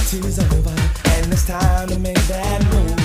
Party's over, and it's time to make that move.